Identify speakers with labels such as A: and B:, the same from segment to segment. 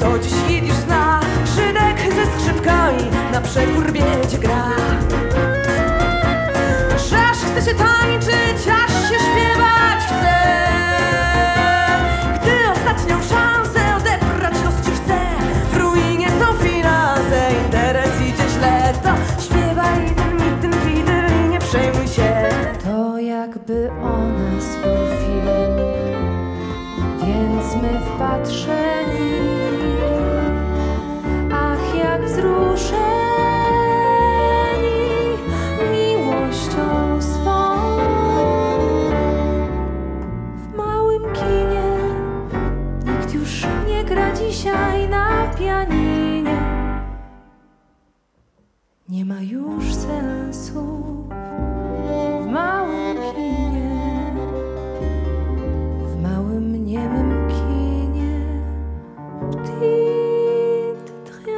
A: kto dziś Jidysz zna, Żydek ze skrzypkami na przekór biecie gra. Że aż chce się tańczyć, aż się śpiewać chce, gdy ostatnią szansę odebrać los ci chce. W ruinie są finanse, interes idzie źle, to śpiewaj ten mit, ten fiddle i nie przejmuj się. To jakby o nas był film, więc my wpatrzeni, ach jak wzruszeni miłością swą. W małym kinie nikt już nie gra dzisiaj na pianinie, nie ma już sensu w małym kinie, w małym niemym kinie. Petite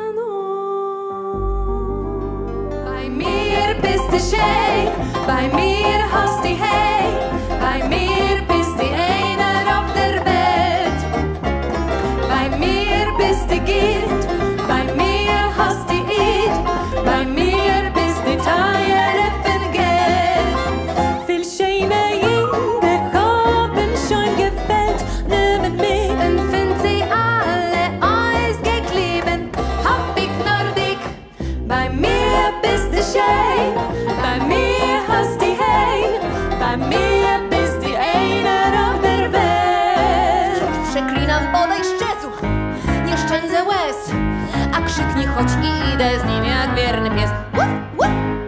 A: Trianon. Bei mir bist du schön, bei mir hast du hey, bei mir bist du einer auf der Welt. Bei mir bist du Gift, bei mir hast du it, bei mir bist du teuer von Geld. Viel schöne Jünger haben schon gefällt, nehmen mich und finden sie alle ausgeklebt. Hab ich Nordic, bei mir bist du schön, bei mir hast du hey, bei mir bist du einer auf der Welt.
B: Przeklinam podejść Jezu, nie szczędzę łez, a krzyknie choć i idę z nim jak wierny pies. Wuf, wuf.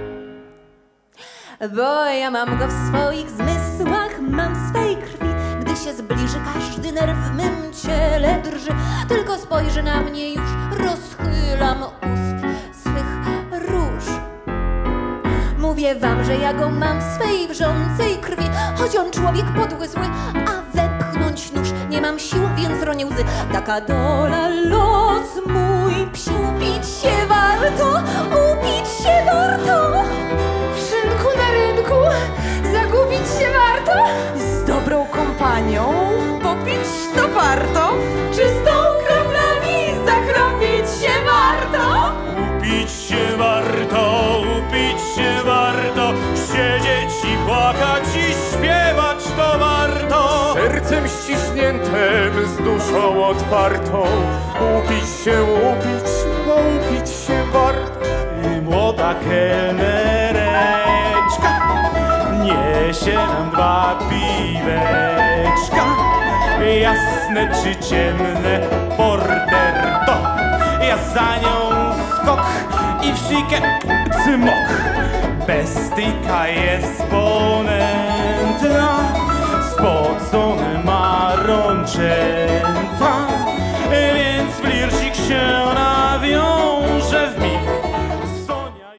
B: Bo ja mam go w swoich zmysłach, mam w swej krwi. Gdy się zbliży, każdy nerw w mym ciele drży. Tylko spojrzy na mnie, już rozchylam ust swych róż. Mówię wam, że ja go mam w swej wrzącej krwi, choć on człowiek podły, zły, a wepchnąć nóż nie mam sił, więc ronię łzy. Taka dola, los mój, psiu, pić się warto, upić się warto.
A: W szynku na rynku zagubić się warto, z dobrą kompanią popić to warto, czystą kroplami zakropić się warto.
C: Upić się warto, upić się warto, siedzieć i płakać i śpiewać to warto.
D: Sercem ściśniętym, z duszą otwartą, upić się, bo upić się warto.
C: I młoda kelnereczka niesie nam 2 piweczka. Jasne czy ciemne, porter to, ja za nią skok i w sikę cmok. Bestyjka jest ponętna, spocone ma rączek.